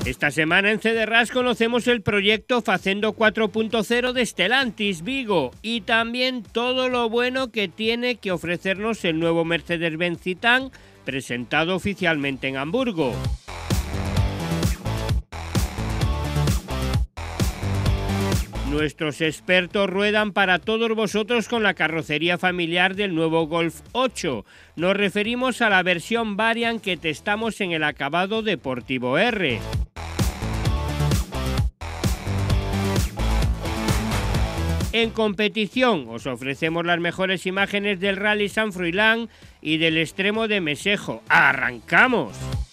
Esta semana en Cederras conocemos el proyecto Facendo 4.0 de Stellantis Vigo y también todo lo bueno que tiene que ofrecernos el nuevo Mercedes-Benz Citan, presentado oficialmente en Hamburgo. Nuestros expertos ruedan para todos vosotros con la carrocería familiar del nuevo Golf 8. Nos referimos a la versión Variant que testamos en el acabado Deportivo R. En competición os ofrecemos las mejores imágenes del Rally San Froilán y del extremo de Mesejo. ¡Arrancamos!